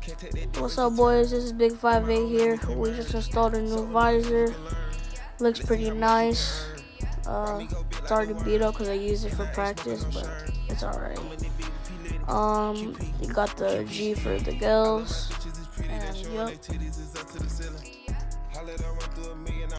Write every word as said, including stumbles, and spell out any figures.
What's up, boys? This is Big Five Eight here. We just installed a new visor. Looks pretty nice. Uh, it's already beat up because I used it for practice, but it's alright. Um, you got the G for the girls, and yup.